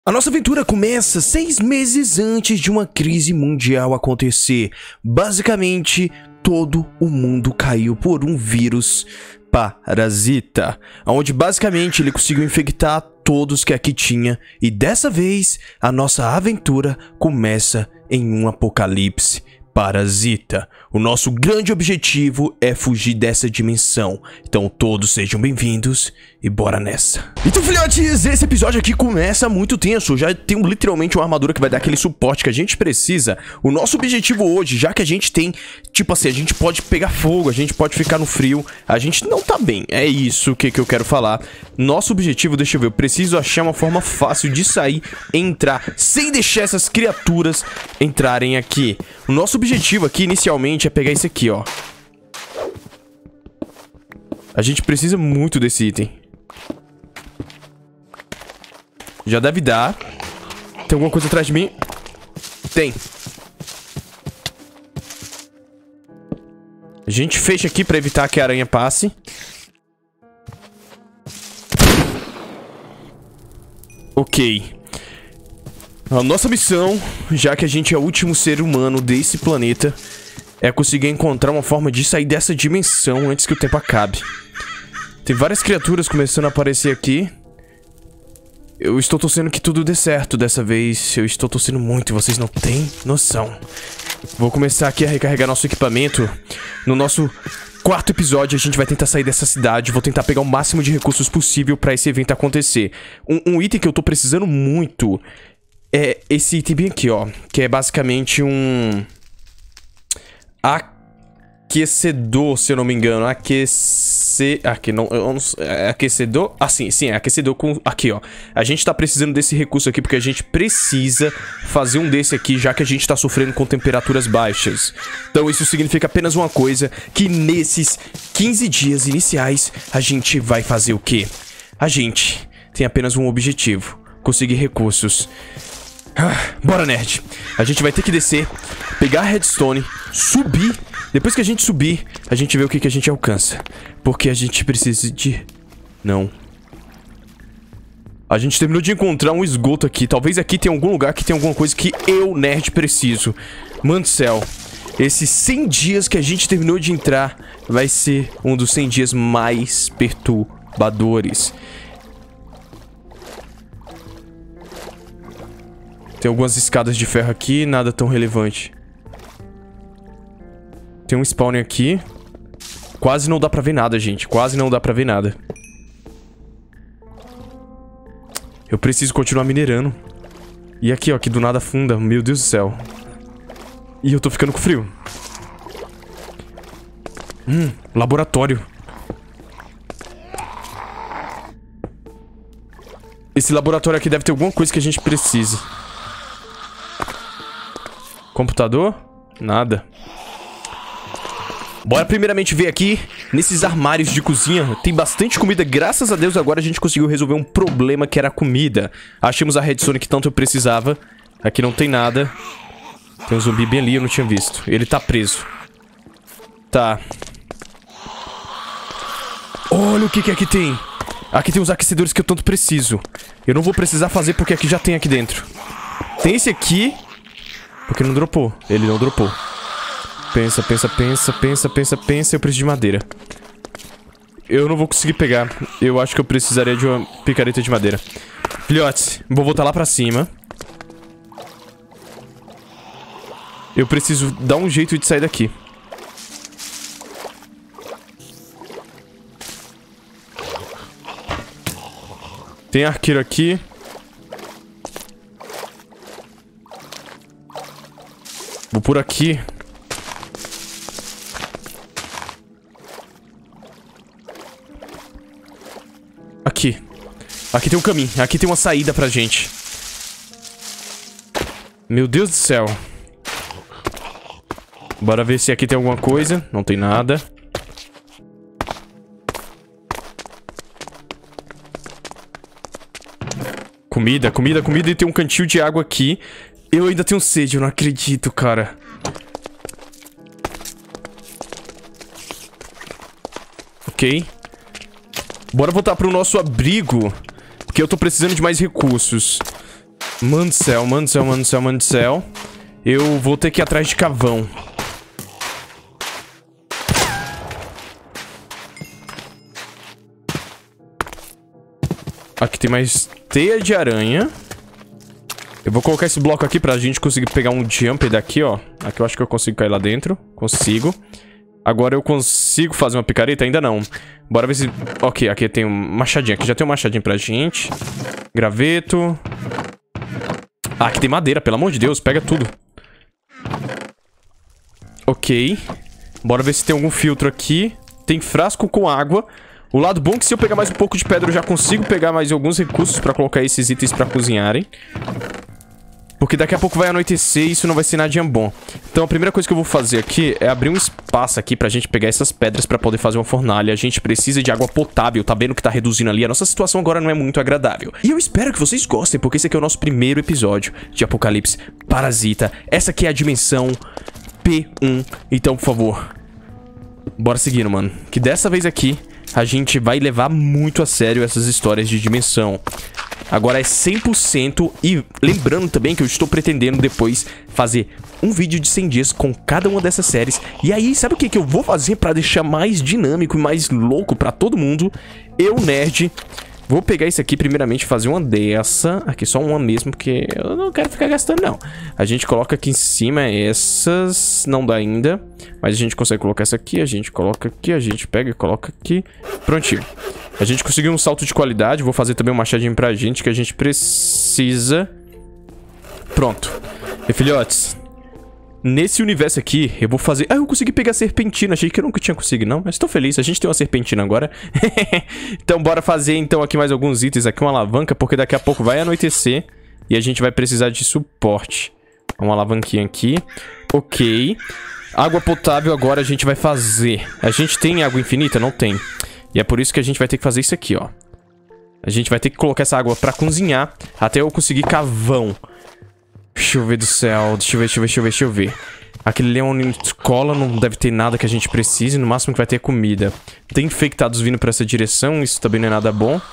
A nossa aventura começa 6 meses antes de uma crise mundial acontecer. Basicamente, todo o mundo caiu por um vírus parasita, onde basicamente ele conseguiu infectar todos que aqui tinha. E dessa vez, a nossa aventura começa em um apocalipse parasita. O nosso grande objetivo é fugir dessa dimensão. Então todos sejam bem-vindos e bora nessa. Então, filhotes, esse episódio aqui começa muito tenso. Já tenho literalmente uma armadura que vai dar aquele suporte que a gente precisa. O nosso objetivo hoje, já que a gente tem, tipo assim, a gente pode pegar fogo, a gente pode ficar no frio, a gente não tá bem. É isso que eu quero falar. Nosso objetivo, deixa eu ver, eu preciso achar uma forma fácil de sair e entrar, sem deixar essas criaturas entrarem aqui. O nosso objetivo aqui, inicialmente, é pegar esse aqui, ó. A gente precisa muito desse item. Já deve dar. Tem alguma coisa atrás de mim? Tem. A gente fecha aqui pra evitar que a aranha passe. Ok. A nossa missão, já que a gente é o último ser humano desse planeta, é conseguir encontrar uma forma de sair dessa dimensão antes que o tempo acabe. Tem várias criaturas começando a aparecer aqui. Eu estou torcendo que tudo dê certo dessa vez. Eu estou torcendo muito e vocês não têm noção. Vou começar aqui a recarregar nosso equipamento. No nosso quarto episódio, a gente vai tentar sair dessa cidade. Vou tentar pegar o máximo de recursos possível pra esse evento acontecer. Um item que eu tô precisando muito é esse item bem aqui, ó. Que é basicamente um aquecedor, se eu não me engano. Aqui não, aquecedor. Ah, sim, é aquecedor com. Aqui, ó. A gente tá precisando desse recurso aqui porque a gente precisa fazer um desse aqui, já que a gente tá sofrendo com temperaturas baixas. Então isso significa apenas uma coisa: que nesses 15 dias iniciais a gente vai fazer o quê? A gente tem apenas um objetivo: conseguir recursos. Bora, nerd. A gente vai ter que descer, pegar a redstone, subir. Depois que a gente subir, a gente vê o que a gente alcança. Porque a gente precisa de... Não. A gente terminou de encontrar um esgoto aqui. Talvez aqui tenha algum lugar que tenha alguma coisa que eu, nerd, preciso. Mano do céu. Esses 100 dias que a gente terminou de entrar vai ser um dos 100 dias mais perturbadores. Tem algumas escadas de ferro aqui, nada tão relevante. Tem um spawner aqui. Quase não dá pra ver nada, gente. Quase não dá pra ver nada. Eu preciso continuar minerando. E aqui, ó, que do nada afunda. Meu Deus do céu. E eu tô ficando com frio. Laboratório. Esse laboratório aqui deve ter alguma coisa que a gente precisa. Computador? Nada. Bora primeiramente ver aqui, nesses armários de cozinha, tem bastante comida. Graças a Deus agora a gente conseguiu resolver um problema que era a comida. Achamos a redstone que tanto eu precisava. Aqui não tem nada. Tem um zumbi bem ali, eu não tinha visto. Ele tá preso. Tá. Olha o que aqui tem. Aqui tem os aquecedores que eu tanto preciso. Eu não vou precisar fazer porque aqui já tem aqui dentro. Tem esse aqui. Porque não dropou. Ele não dropou. Pensa. Eu preciso de madeira. Eu não vou conseguir pegar. Eu acho que eu precisaria de uma picareta de madeira. Filhotes, vou voltar lá pra cima. Eu preciso dar um jeito de sair daqui. Tem arqueiro aqui. Vou por aqui. Aqui. Aqui tem um caminho. Aqui tem uma saída pra gente. Meu Deus do céu. Bora ver se aqui tem alguma coisa. Não tem nada. Comida. E tem um cantil de água aqui. Eu ainda tenho sede, eu não acredito, cara. Ok. Bora voltar pro nosso abrigo. Porque eu tô precisando de mais recursos. Mano do céu, mano do céu, mano do céu, mano do céu. Eu vou ter que ir atrás de cavão. Aqui tem mais teia de aranha. Eu vou colocar esse bloco aqui pra gente conseguir pegar um jump daqui, ó. Aqui eu acho que eu consigo cair lá dentro. Consigo. Agora eu consigo fazer uma picareta? Ainda não. Bora ver se... Ok, aqui tem um machadinho. Aqui já tem um machadinho pra gente. Graveto. Ah, aqui tem madeira, pelo amor de Deus. Pega tudo. Ok. Bora ver se tem algum filtro aqui. Tem frasco com água. O lado bom é que se eu pegar mais um pouco de pedra, eu já consigo pegar mais alguns recursos pra colocar esses itens pra cozinharem. Porque daqui a pouco vai anoitecer e isso não vai ser nada bom. Então a primeira coisa que eu vou fazer aqui é abrir um espaço aqui pra gente pegar essas pedras pra poder fazer uma fornalha. A gente precisa de água potável, tá vendo que tá reduzindo ali? A nossa situação agora não é muito agradável. E eu espero que vocês gostem, porque esse aqui é o nosso primeiro episódio de Apocalipse Parasita. Essa aqui é a dimensão P1. Então, por favor, bora seguindo, mano. Que dessa vez aqui a gente vai levar muito a sério essas histórias de dimensão. Agora é 100% e lembrando também que eu estou pretendendo depois fazer um vídeo de 100 dias com cada uma dessas séries. E aí, sabe o que eu vou fazer pra deixar mais dinâmico e mais louco pra todo mundo? Eu, nerd, vou pegar isso aqui primeiramente, fazer uma dessa. Aqui só uma mesmo, porque eu não quero ficar gastando não. A gente coloca aqui em cima essas, não dá ainda. Mas a gente consegue colocar essa aqui, a gente coloca aqui, a gente pega e coloca aqui. Prontinho. A gente conseguiu um salto de qualidade. Vou fazer também um machadinho pra gente, que a gente precisa. Pronto. E filhotes, nesse universo aqui, eu vou fazer... Ah, eu consegui pegar a serpentina. Achei que eu nunca tinha conseguido, não. Mas tô feliz, a gente tem uma serpentina agora. Então bora fazer então aqui mais alguns itens. Aqui uma alavanca, porque daqui a pouco vai anoitecer e a gente vai precisar de suporte. Uma alavanquinha aqui. Ok. Água potável agora a gente vai fazer. A gente tem água infinita? Não tem. E é por isso que a gente vai ter que fazer isso aqui, ó. A gente vai ter que colocar essa água pra cozinhar até eu conseguir cavão. Deixa eu ver do céu. Deixa eu ver. Aquele leão de escola não deve ter nada que a gente precise. No máximo que vai ter comida. Tem infectados vindo pra essa direção. Isso também não é nada bom.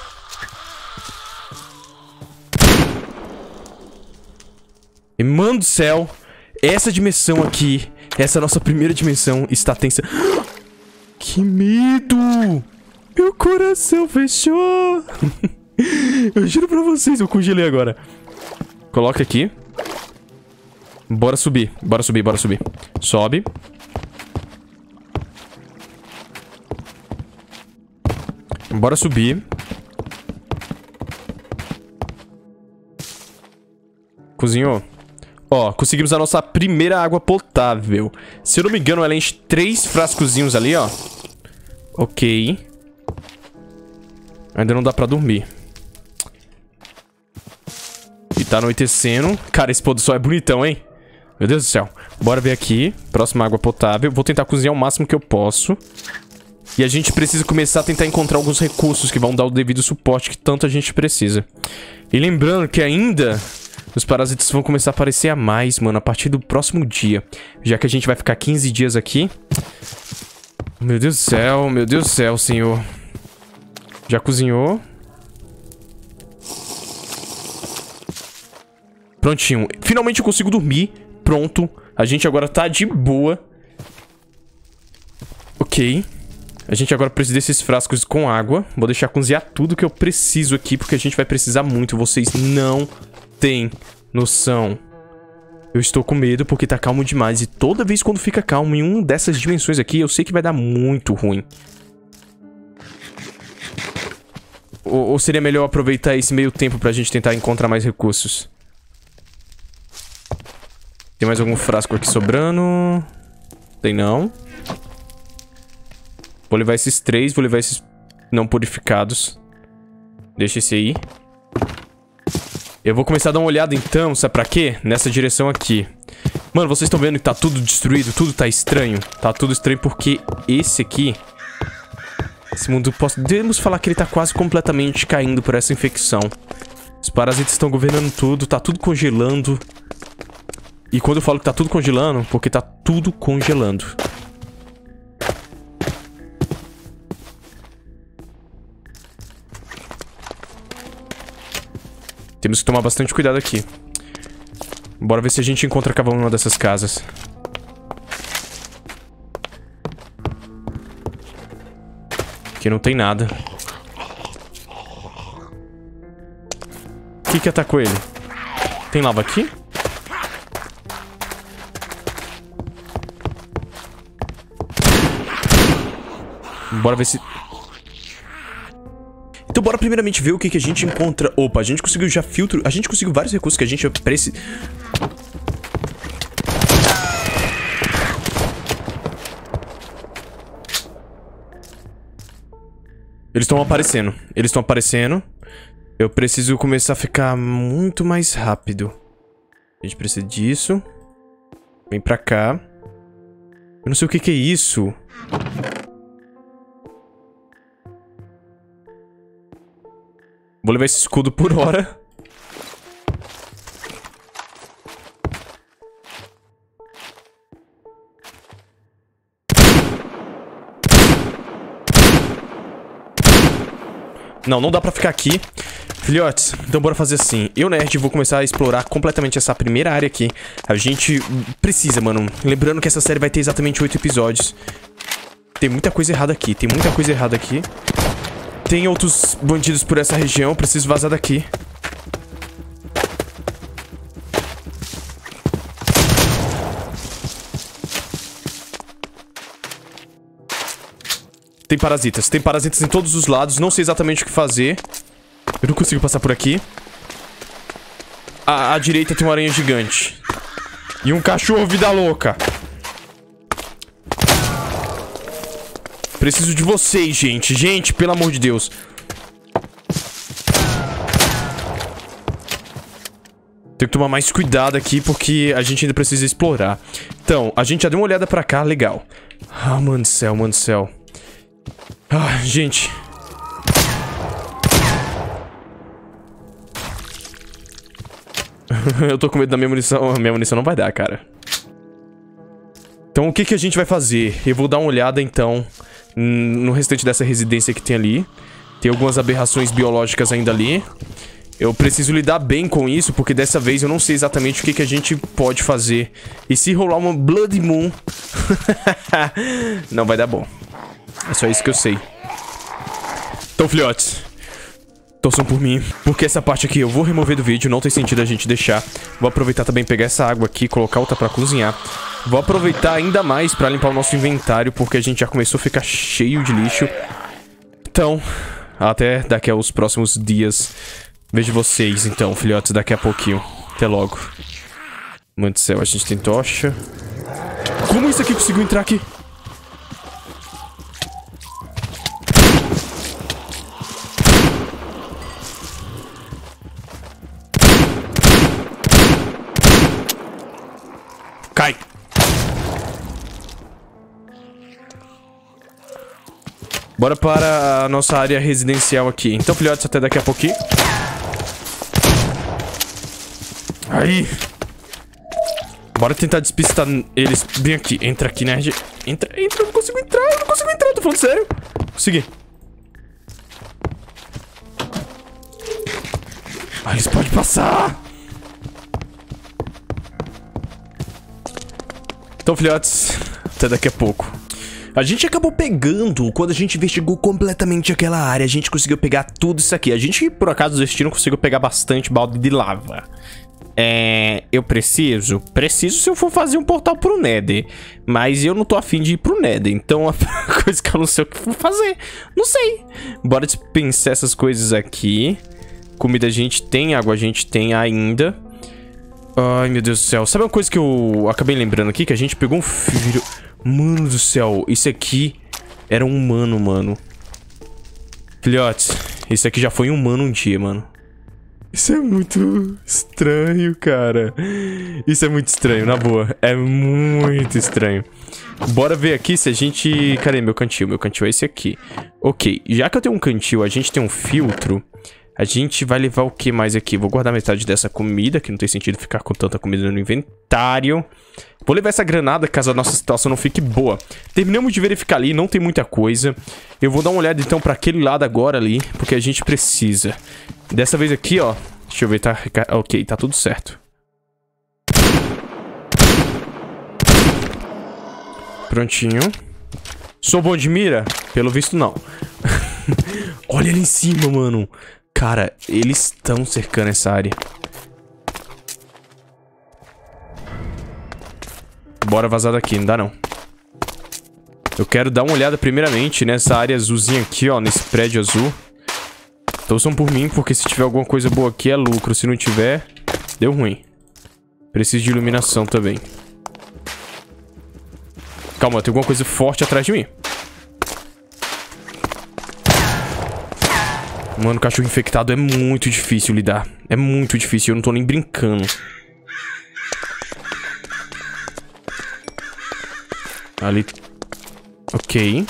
E, mano do céu, essa dimensão aqui, essa nossa primeira dimensão está tensa. Que medo! Meu coração fechou! Eu juro pra vocês, eu congelei agora. Coloca aqui. Bora subir. Sobe. Bora subir. Cozinhou. Ó, conseguimos a nossa primeira água potável. Se eu não me engano, ela enche 3 frascozinhos ali, ó. Ok. Ainda não dá pra dormir. E tá anoitecendo. Cara, esse pôr do sol é bonitão, hein? Meu Deus do céu. Bora ver aqui. Próxima água potável. Vou tentar cozinhar o máximo que eu posso. E a gente precisa começar a tentar encontrar alguns recursos que vão dar o devido suporte que tanto a gente precisa. E lembrando que ainda... os parasitas vão começar a aparecer a mais, mano, a partir do próximo dia. Já que a gente vai ficar 15 dias aqui. Meu Deus do céu, senhor. Já cozinhou. Prontinho. Finalmente eu consigo dormir. Pronto. A gente agora tá de boa. Ok. A gente agora precisa desses frascos com água. Vou deixar cozinhar tudo que eu preciso aqui, porque a gente vai precisar muito. Vocês não têm noção. Eu estou com medo porque tá calmo demais. E toda vez quando fica calmo em uma dessas dimensões aqui, eu sei que vai dar muito ruim. Ou seria melhor aproveitar esse meio tempo pra gente tentar encontrar mais recursos? Tem mais algum frasco aqui sobrando? Tem não. Vou levar esses 3, vou levar esses não purificados. Deixa esse aí. Eu vou começar a dar uma olhada então, sabe pra quê? Nessa direção aqui. Mano, vocês estão vendo que tá tudo destruído, tudo tá estranho. Tá tudo estranho porque esse aqui... esse mundo, podemos falar que ele tá quase completamente caindo por essa infecção. Os parasitas estão governando tudo, tá tudo congelando. E quando eu falo que tá tudo congelando, porque tá tudo congelando. Temos que tomar bastante cuidado aqui. Bora ver se a gente encontra cavalo numa dessas casas. Aqui não tem nada. O que atacou ele? Tem lava aqui? Bora ver se... Então bora primeiramente ver o que a gente encontra. Opa, a gente conseguiu já filtro. A gente conseguiu vários recursos que a gente precisa. Eles estão aparecendo. Eles estão aparecendo. Eu preciso começar a ficar muito mais rápido. A gente precisa disso. Vem pra cá. Eu não sei o que é isso. Vou levar esse escudo por hora. Não dá pra ficar aqui. Filhotes, então bora fazer assim. Eu, nerd, vou começar a explorar completamente essa primeira área aqui. A gente precisa, mano. Lembrando que essa série vai ter exatamente 8 episódios. Tem muita coisa errada aqui. Tem outros bandidos por essa região. Preciso vazar daqui. Tem parasitas em todos os lados. Não sei exatamente o que fazer. Eu não consigo passar por aqui. À direita tem uma aranha gigante. E um cachorro vida louca. Preciso de vocês, gente. Gente, pelo amor de Deus. Tenho que tomar mais cuidado aqui, porque a gente ainda precisa explorar. Então, a gente já deu uma olhada pra cá, legal. Ah, mano do céu. Ah, gente. Eu tô com medo da minha munição. Minha munição não vai dar, cara. Então, o que a gente vai fazer? Eu vou dar uma olhada, então, no restante dessa residência que tem ali. Tem algumas aberrações biológicas ainda ali. Eu preciso lidar bem com isso, porque dessa vez eu não sei exatamente o que a gente pode fazer. E se rolar uma Blood Moon... não vai dar bom. É só isso que eu sei. Então, filhotes, torçam por mim, porque essa parte aqui eu vou remover do vídeo. Não tem sentido a gente deixar. Vou aproveitar também pegar essa água aqui, colocar outra pra cozinhar. Vou aproveitar ainda mais pra limpar o nosso inventário, porque a gente já começou a ficar cheio de lixo. Então, até daqui aos próximos dias. Vejo vocês, então, filhotes, daqui a pouquinho. Até logo. Mano do céu, a gente tem tocha. Como isso aqui conseguiu entrar aqui? Cai! Bora para a nossa área residencial aqui. Então, filhotes, até daqui a pouquinho. Aí! Bora tentar despistar eles bem aqui. Entra aqui, nerd. Entra. Eu não consigo entrar, tô falando sério. Consegui. Ah, eles podem passar. Então, filhotes, até daqui a pouco. A gente acabou pegando, quando a gente investigou completamente aquela área, a gente conseguiu pegar tudo isso aqui. A gente, por acaso, do destino, conseguiu pegar bastante balde de lava. Eu preciso se eu for fazer um portal pro Nether. Mas eu não tô afim de ir pro Nether. Então, a coisa que eu não sei o que vou fazer. Não sei. Bora dispensar essas coisas aqui. Comida a gente tem, água a gente tem ainda. Ai, meu Deus do céu. Sabe uma coisa que eu acabei lembrando aqui? Que a gente pegou um filho... Mano do céu, isso aqui era um humano, mano. Filhotes, esse aqui já foi um humano um dia, mano. Isso é muito estranho, cara. Isso é muito estranho, na boa. É muito estranho. Bora ver aqui se a gente... Cadê meu cantil? Meu cantil é esse aqui. Ok, já que eu tenho um cantil, a gente tem um filtro. A gente vai levar o que mais aqui? Vou guardar metade dessa comida, que não tem sentido ficar com tanta comida no inventário. Vou levar essa granada, caso a nossa situação não fique boa. Terminamos de verificar ali, não tem muita coisa. Eu vou dar uma olhada, então, pra aquele lado agora ali, porque a gente precisa. Dessa vez aqui, ó, Deixa eu ver, tá... Ok, tá tudo certo. Prontinho. Sou bom de mira? Pelo visto, não. Olha ali em cima, mano. Cara, eles estão cercando essa área. Bora vazar daqui, não dá não. Eu quero dar uma olhada primeiramente nessa área azulzinha aqui, ó. Nesse prédio azul. Torçam por mim, porque se tiver alguma coisa boa aqui é lucro. Se não tiver, deu ruim. Preciso de iluminação também. Calma, tem alguma coisa forte atrás de mim. Mano, cachorro infectado é muito difícil lidar. É muito difícil, eu não tô nem brincando. Ali. Ok.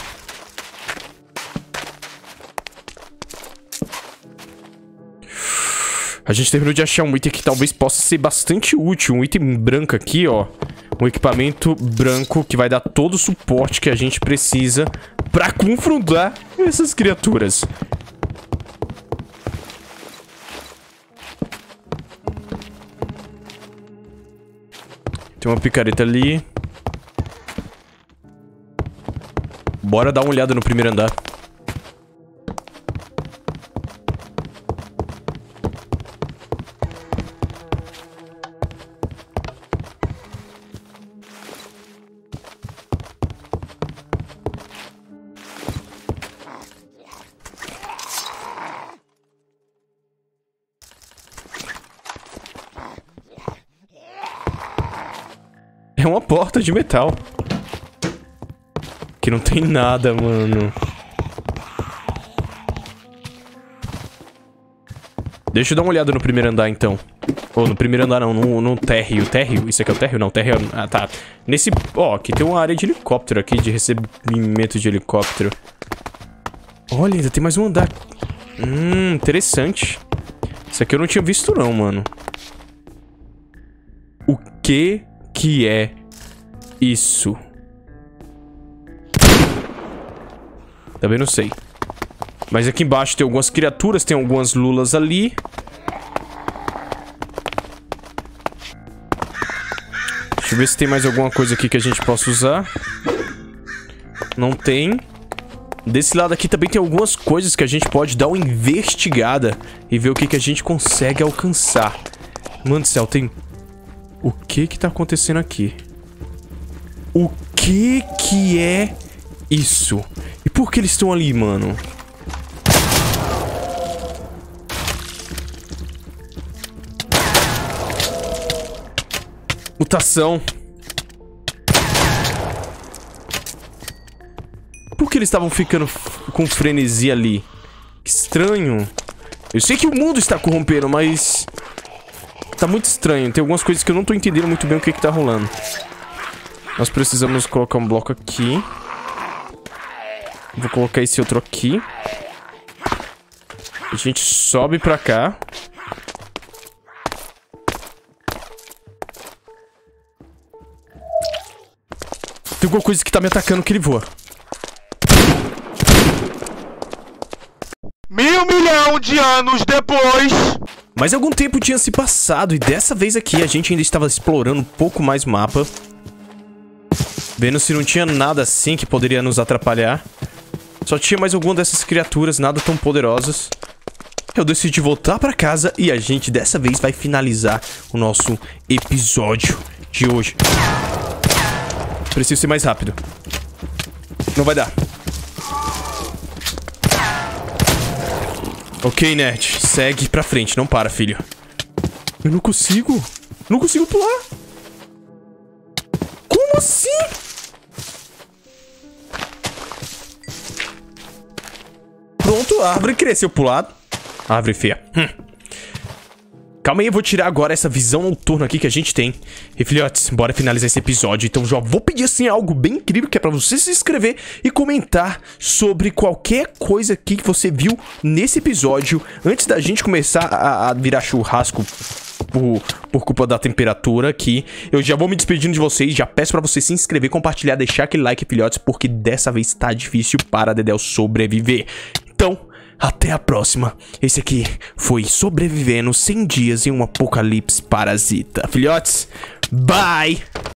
A gente terminou de achar um item que talvez possa ser bastante útil. Um item branco aqui, ó. Um equipamento branco que vai dar todo o suporte que a gente precisa pra confrontar essas criaturas. Tem uma picareta ali. Bora dar uma olhada no primeiro andar. É uma porta de metal. Que não tem nada, mano. Deixa eu dar uma olhada no primeiro andar, então. Ou no primeiro andar, não. No térreo. Térreo? Isso aqui é o térreo? Não, térreo... Ah, tá. Nesse... Ó, aqui tem uma área de helicóptero aqui. De recebimento de helicóptero. Olha, ainda tem mais um andar. Interessante. Isso aqui eu não tinha visto, não, mano. O que é isso? Também não sei. Mas aqui embaixo tem algumas criaturas, tem algumas lulas ali. Deixa eu ver se tem mais alguma coisa aqui que a gente possa usar. Não tem. Desse lado aqui também tem algumas coisas que a gente pode dar uma investigada e ver o que a gente consegue alcançar. Mano do céu, tem... O que tá acontecendo aqui? O que é isso? E por que eles estão ali, mano? Mutação. Por que eles estavam ficando com frenesi ali? Que estranho. Eu sei que o mundo está corrompendo, mas... Tá muito estranho. Tem algumas coisas que eu não tô entendendo muito bem o que tá rolando. Nós precisamos colocar um bloco aqui. Vou colocar esse outro aqui. A gente sobe pra cá. Tem alguma coisa que tá me atacando que ele voa. 1.000 milhões de anos depois... Mas algum tempo tinha se passado e dessa vez aqui a gente ainda estava explorando um pouco mais o mapa. Vendo se não tinha nada assim que poderia nos atrapalhar. Só tinha mais alguma dessas criaturas, nada tão poderosas. Eu decidi voltar pra casa e a gente dessa vez vai finalizar o nosso episódio de hoje. Preciso ser mais rápido. Não vai dar. Ok, nerd. Segue pra frente. Não para, filho. Eu não consigo. Não consigo pular. Como assim? Pronto, a árvore cresceu pro lado. Árvore feia. Calma aí, eu vou tirar agora essa visão noturna aqui que a gente tem. E filhotes, bora finalizar esse episódio. Então já vou pedir assim algo bem incrível, que é pra você se inscrever e comentar sobre qualquer coisa aqui que você viu nesse episódio. Antes da gente começar a virar churrasco por culpa da temperatura aqui. Eu já vou me despedindo de vocês. Já peço pra você se inscrever, compartilhar, deixar aquele like, filhotes, porque dessa vez tá difícil para Dedéu sobreviver. Então... até a próxima. Esse aqui foi Sobrevivendo 100 Dias em um Apocalipse Parasita. Filhotes, bye!